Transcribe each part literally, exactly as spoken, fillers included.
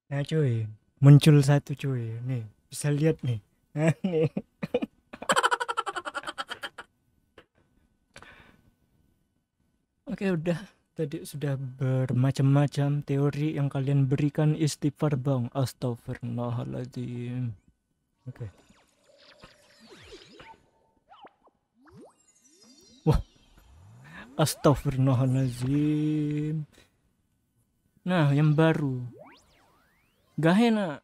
Nah cuy, muncul satu cuy. Nih, bisa lihat nih. Nah, nih. Oke, udah. Tadi sudah bermacam-macam teori yang kalian berikan, istighfar bang. Astagfirullahaladzim. Oke. Wah, astagfirullahaladzim. Nah, yang baru. Gahena.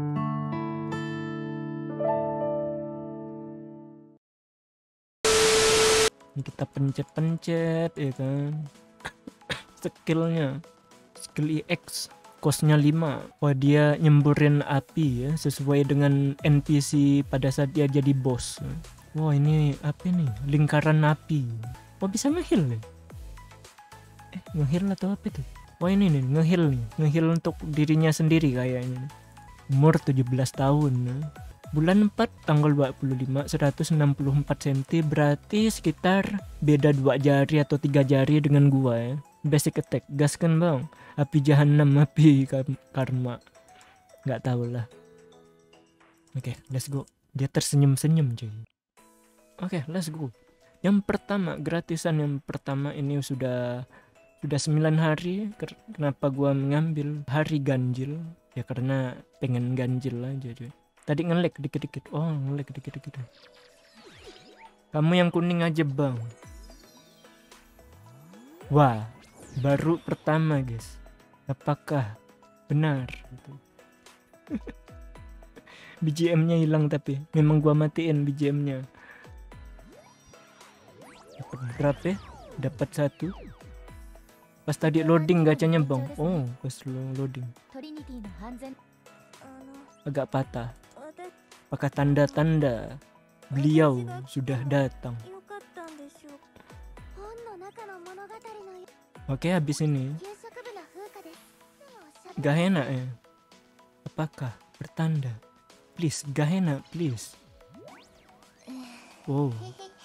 Ini kita pencet-pencet ya kan. Skillnya. Skill E X. Kosnya lima. Wah, dia nyemburin api ya, sesuai dengan N P C pada saat dia jadi bos. Wah, ini apa nih? Lingkaran api. Wah, bisa ngeheal nih. Eh, ngeheal atau apa itu? Wah, ini nih, ngeheal nih. Ngeheal untuk dirinya sendiri kayaknya. Umur tujuh belas tahun. Ya. Bulan empat tanggal dua puluh lima, seratus enam puluh empat sentimeter, berarti sekitar beda dua jari atau tiga jari dengan gua ya. Basic attack, gaskan bang. Api jahanam, api karma. Nggak tahu lah. Oke, okay, let's go. Dia tersenyum-senyum cuy. Oke, okay, let's go. Yang pertama, gratisan yang pertama ini sudah sudah sembilan hari. Kenapa gua mengambil hari ganjil? Ya karena pengen ganjil aja cuy. Tadi nge-lag dikit-dikit. Oh, nge-lag dikit-dikit. Kamu yang kuning aja bang. Wah, baru pertama guys. Apakah benar? B G M-nya hilang tapi memang gua matiin B G M-nya. Dapat berapa ya? Dapat satu. Pas tadi loading gacanya bang. Oh, pas loading. Agak patah. Pakai tanda-tanda beliau sudah datang. Oke, habis ini Gahena ya. Apakah bertanda? Please, Gahena, please. Wow.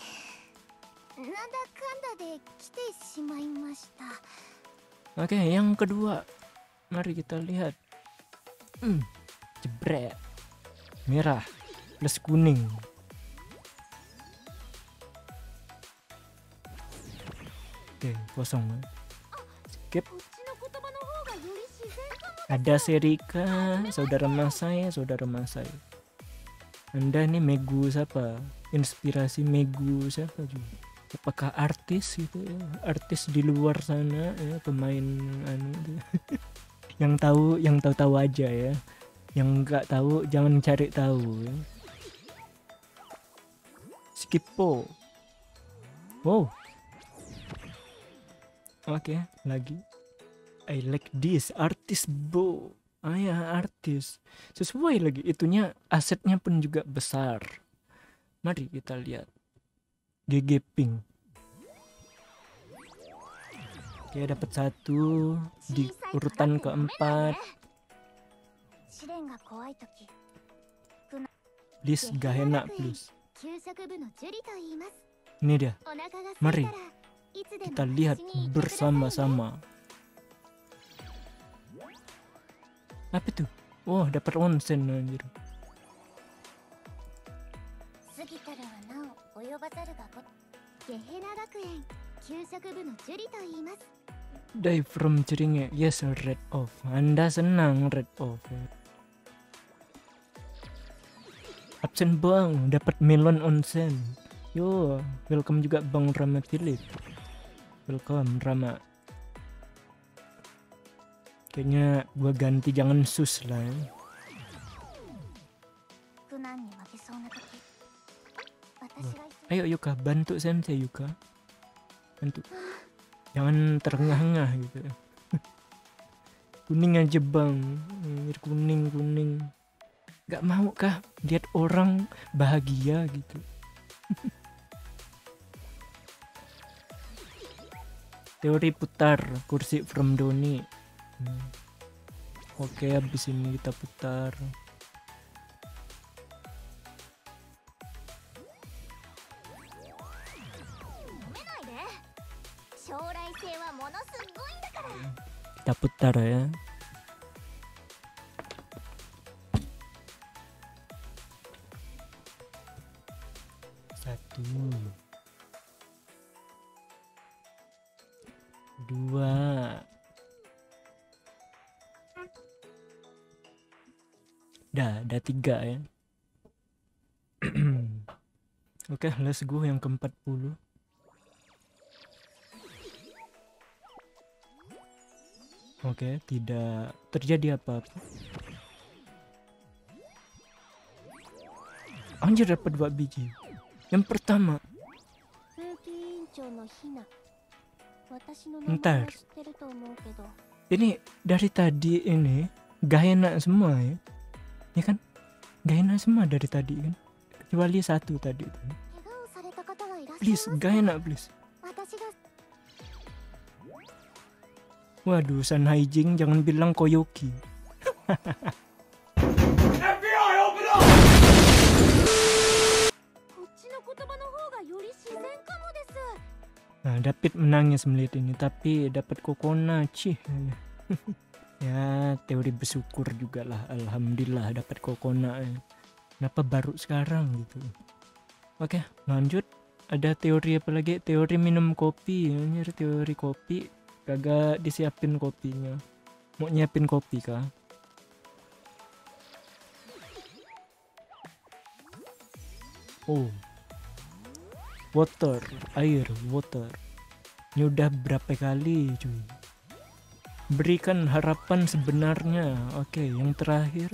Oke, yang kedua. Mari kita lihat. Hmm, jebret. Merah plus kuning. Oke, kosong. Skip. Ada Serika, saudara mas saya, saudara mas saya. Anda ini Megu siapa? Inspirasi Megu siapa juga? Apakah artis gitu ya? Artis di luar sana ya, pemain anu gitu. Yang tahu, yang tahu-tahu aja ya. Yang nggak tahu jangan cari tahu ya. Skippo. Wow. Oke, okay, lagi. I like this artis bo. Ah ya, artis. Sesuai lagi, itunya asetnya pun juga besar. Mari kita lihat. G G Pink. Oke, dapat satu di urutan keempat. Please, Gahena please. Ini dia. Mari kita lihat bersama-sama. Apa tuh? Oh, dapat onsen anjir. Die from Jeringe. Yes, red off. Anda senang red off. Absen bang, dapat melon onsen. Yo, welcome juga Bang Rama Philip. Welcome Rama. Kayaknya gua ganti jangan sus lah ya. Oh. Ayo Yuka, bantu sensei Yuka. Bantu. Jangan terengah-engah gitu. Kuning aja bang. Kuning kuning. Gak mau kah lihat orang bahagia gitu. Teori putar kursi from Doni. Hmm. Oke, habis ini kita putar. Kita putar ya. Dah, ada tiga ya. Oke, okay, let's go yang keempat puluh. Oke, okay, tidak terjadi apa-apa. Anjir, dapat dua biji. Yang pertama. Ntar. Ini dari tadi ini gak enak semua ya. Ya kan? Gak enak semua dari tadi kan. Kecuali satu tadi tuh. Please, gak enak please. Waduh, Sun Haijing jangan bilang Koyoki. F B I, open up! Nah, David menangis melihat ini, tapi dapat Kokona, cih. Ya, teori bersyukur juga lah. Alhamdulillah dapat Kokona. Kenapa baru sekarang gitu? Oke, lanjut. Ada teori apa lagi? Teori minum kopi. Ini teori kopi. Kagak disiapin kopinya. Mau nyiapin kopi kah? Oh, water, air, water. Ini udah berapa kali cuy? Berikan harapan sebenarnya. Oke, yang terakhir.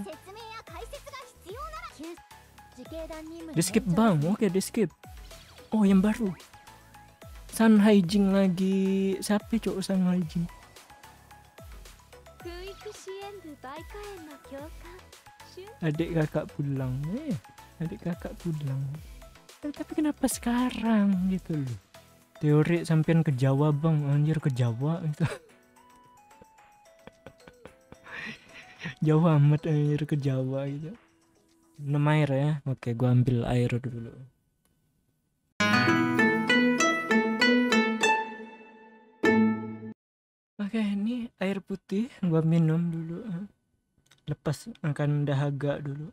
Di skip bang, oke di skip. Oh, yang baru. Sun Haijing lagi. Siapa cok Sun Haijing? Adik kakak pulang. Eh, adik kakak pulang. Tapi kenapa sekarang gitu loh? Teori sampean ke Jawa bang, anjir ke Jawa gitu. Jawa amat anjir ke Jawa gitu. Minum air ya. Oke, gua ambil air dulu. Oke, ini air putih gua minum dulu. Lepas akan dahaga dulu.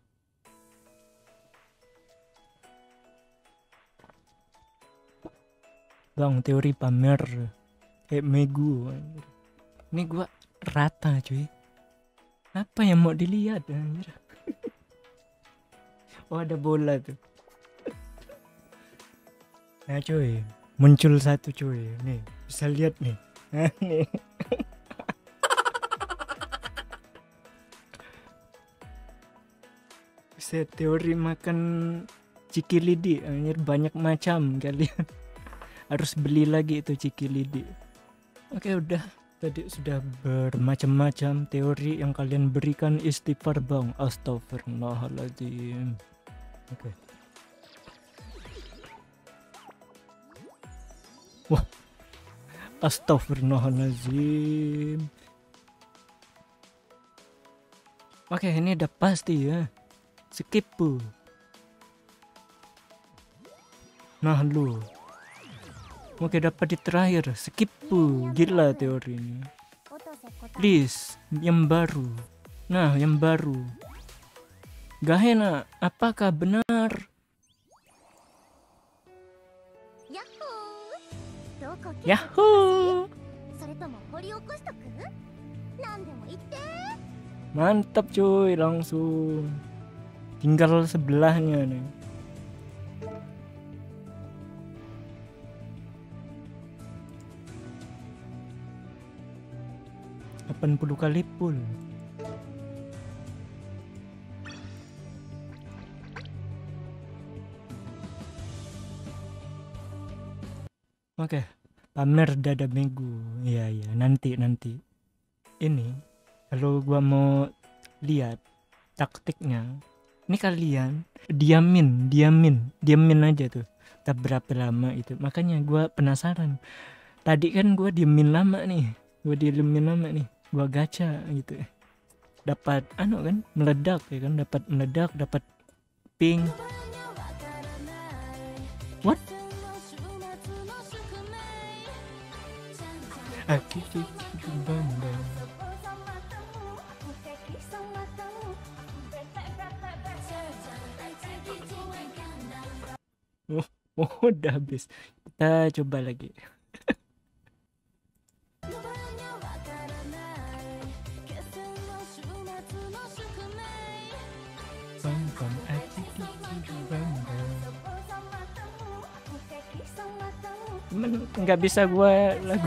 Bang, teori pamer eh megu. Ini gua rata cuy. Apa yang mau dilihat anjir? Oh, ada bola tuh. Nah cuy, muncul satu cuy. Nih, bisa lihat nih. Nah, nih. Bisa teori makan cikilidi anjir, banyak macam kalian. Harus beli lagi itu cikilidi. Oke, udah. Tadi sudah bermacam-macam teori yang kalian berikan. Istighfar bang. Astagfirullahaladzim. Oke. Wah. Astagfirullahaladzim. Oke, ini udah pasti ya. Skip bu. Nah lu. Oke, dapat di terakhir. Skip bu. Gila teori ini. Please, yang baru. Nah, yang baru. Gahena, apakah benar? Yahoo! Mantap cuy, langsung. Tinggal sebelahnya nih. delapan puluh kali full. Oke, pamer dada megu. Iya iya, nanti nanti. Ini kalau gua mau lihat taktiknya, ini kalian diamin, diamin, diamin aja tuh. Tak berapa lama itu. Makanya gua penasaran. Tadi kan gua diemin lama nih. Gua diemin lama nih. Gua gacha gitu. Dapat anu kan, meledak ya kan, dapat meledak, dapat ping. What? Aki kiki bamba. Oh, oh, udah habis. Kita coba lagi. Bukan aja di bangga. Cuman nggak bisa gua lagu.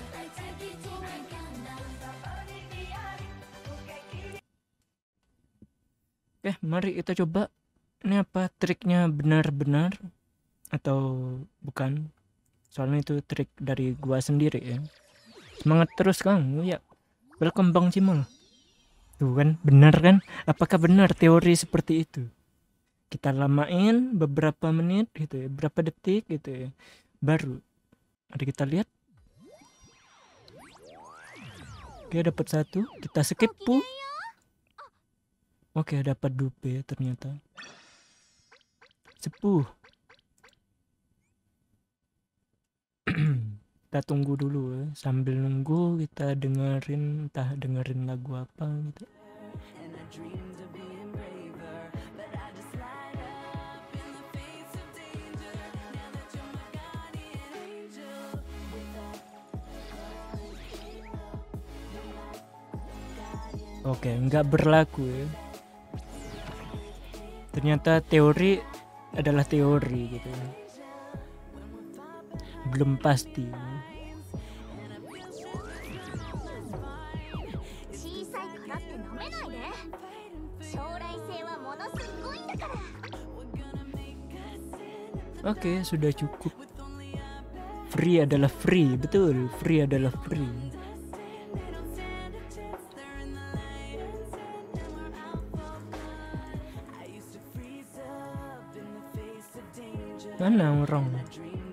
Oke, mari kita coba. Ini apa triknya benar-benar atau bukan? Soalnya itu trik dari gua sendiri ya. Semangat terus Kang. Ya. Welcome Bang Cimol. Tuh kan, benar kan? Apakah benar teori seperti itu? Kita lamain beberapa menit gitu ya, berapa detik gitu ya. Baru ada kita lihat. Oke, dapat satu. Kita skip pu. Oke, dapat dupe ternyata. Sepuh. Kita tunggu dulu ya. Sambil nunggu kita dengerin, entah dengerin lagu apa gitu. Oke, nggak berlaku ya. Ternyata teori adalah teori gitu. Belum pasti. Oke, sudah cukup. Free adalah free, betul. Free adalah free. Mana orang?